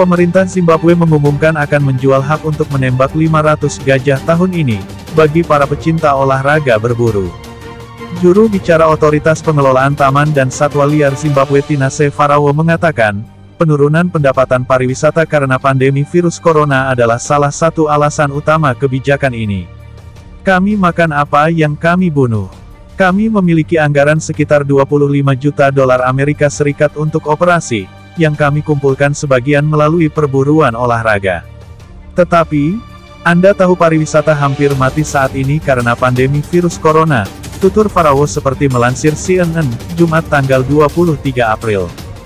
Pemerintah Zimbabwe mengumumkan akan menjual hak untuk menembak 500 gajah tahun ini, bagi para pecinta olahraga berburu. Juru bicara Otoritas Pengelolaan Taman dan Satwa Liar Zimbabwe Tinashe Farawo mengatakan, penurunan pendapatan pariwisata karena pandemi virus corona adalah salah satu alasan utama kebijakan ini. Kami makan apa yang kami bunuh. Kami memiliki anggaran sekitar 25 juta dolar Amerika Serikat untuk operasi, yang kami kumpulkan sebagian melalui perburuan olahraga. Tetapi, Anda tahu pariwisata hampir mati saat ini karena pandemi virus corona, tutur Farawo seperti melansir CNN, Jumat tanggal 23 April.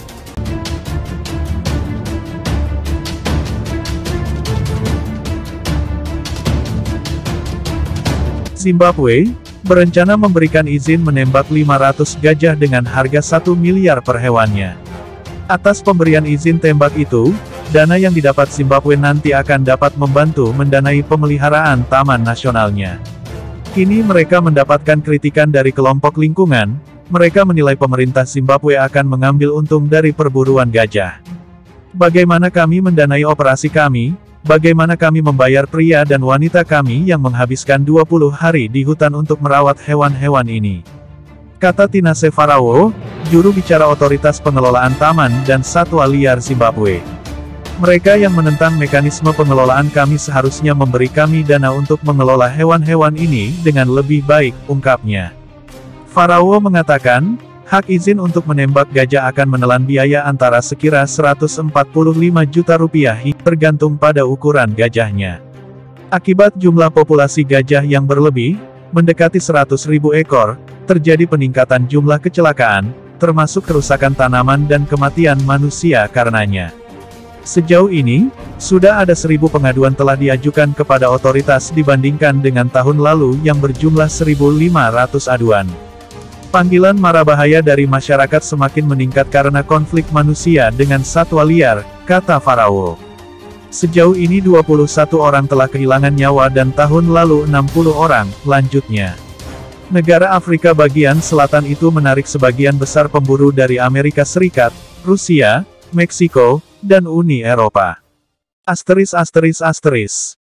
Zimbabwe berencana memberikan izin menembak 500 gajah dengan harga 1 miliar per hewannya. Atas pemberian izin tembak itu, dana yang didapat Zimbabwe nanti akan dapat membantu mendanai pemeliharaan taman nasionalnya. Kini mereka mendapatkan kritikan dari kelompok lingkungan, mereka menilai pemerintah Zimbabwe akan mengambil untung dari perburuan gajah. Bagaimana kami mendanai operasi kami? Bagaimana kami membayar pria dan wanita kami yang menghabiskan 20 hari di hutan untuk merawat hewan-hewan ini? Kata Tinashe Farawo, juru bicara Otoritas Pengelolaan Taman dan Satwa Liar Zimbabwe. Mereka yang menentang mekanisme pengelolaan kami seharusnya memberi kami dana untuk mengelola hewan-hewan ini dengan lebih baik, ungkapnya. Farawo mengatakan, hak izin untuk menembak gajah akan menelan biaya antara sekira 145 juta rupiah, tergantung pada ukuran gajahnya. Akibat jumlah populasi gajah yang berlebih, mendekati 100.000 ekor, terjadi peningkatan jumlah kecelakaan, termasuk kerusakan tanaman dan kematian manusia karenanya. Sejauh ini, sudah ada 1.000 pengaduan telah diajukan kepada otoritas dibandingkan dengan tahun lalu yang berjumlah 1.500 aduan. Panggilan mara bahaya dari masyarakat semakin meningkat karena konflik manusia dengan satwa liar, kata Farawo. Sejauh ini 21 orang telah kehilangan nyawa dan tahun lalu 60 orang, lanjutnya. Negara Afrika bagian selatan itu menarik sebagian besar pemburu dari Amerika Serikat, Rusia, Meksiko, dan Uni Eropa. *****